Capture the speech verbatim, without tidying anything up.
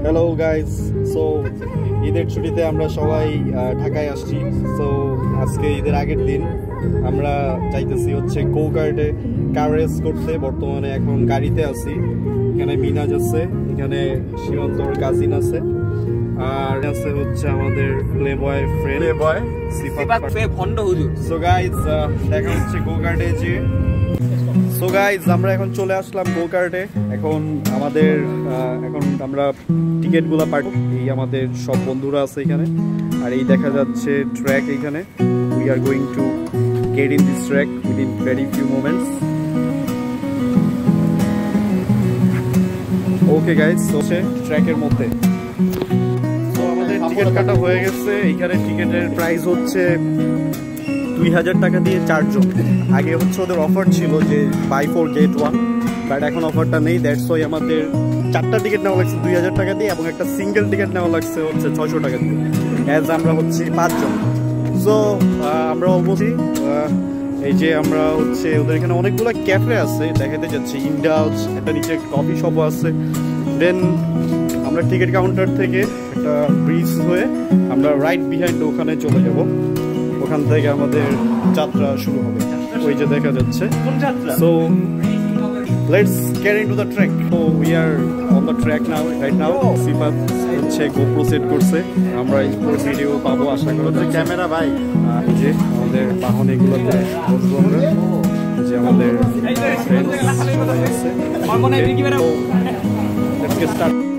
Hello guys, so ঈদের ছুটিতে আমরা সবাই ঢাকায় আসছি। সো আজকে ঈদের আগের দিন আমরা যাইতেছি হচ্ছে গো কার্টে কার রেস করতে। বর্তমানে এখন গাড়িতে আছি। এখানে মিনাজ আছে, এখানে সীমান্তর কাজিন আছে, আর আছে হচ্ছে আমাদের play boy friend play boy Sifat ভন্ড হুজুর। সো গাইস দেখা হচ্ছে গো কার্টে যে সো গাইজ আমরা এখন চলে আসলাম গো কার্টে। এখন আমাদের এখন আমরা টিকিটগুলো পাবো। এই আমাদের সব বন্ধুরা আছে এখানে, আর এই দেখা যাচ্ছে ট্র্যাক। এইখানে we are going to get in this track within very few moments. Okay guys, হচ্ছে ট্র্যাকের মধ্যে। তো আমাদের টিকিট কাটা হয়ে গেছে। এইখানে টিকিটের প্রাইস হচ্ছে দুই হাজার টাকা দিয়ে চারজন। আগে হচ্ছে ওদের অফার ছিল যে buy four get one, but এখন অফারটা নেই। দ্যাটস ওয়াই আমাদের চারটা টিকিট নেওয়া লাগছে দুই হাজার টাকা দিয়ে, এবং একটা সিঙ্গেল টিকিট নেওয়া লাগছে হচ্ছে ছয়শো টাকা দিয়ে, অ্যাজ আমরা হচ্ছে পাঁচজন। সো আমরা অলমোস্ট এই যে আমরা হচ্ছে ওদের এখানে অনেকগুলো ক্যাফে আছে, দেখাতে যাচ্ছি। ইন্ডালস, একটা নিচে কফি শপও আছে। দেন আমরা টিকিট কাউন্টার থেকে একটা ব্রিজ হয়ে আমরা রাইট বিহাইন্ড ওখানে চলে যাব। ওখান থেকে আমাদের যাত্রা শুরু হবে, ওই যে দেখা যাচ্ছে। So let's get into the track. So we are on the track now right now. Sifat হচ্ছে গোপ্রো সেট করছে, আমরা স্পোর্ট ভিডিও পাবো আশা করি। ক্যামেরা ভাই, এই যে আমাদের বাহন এগুলোতে বসবো আমরা। এই যে আমাদের ফ্রেন্ডস সবাই আছে। Let's get start.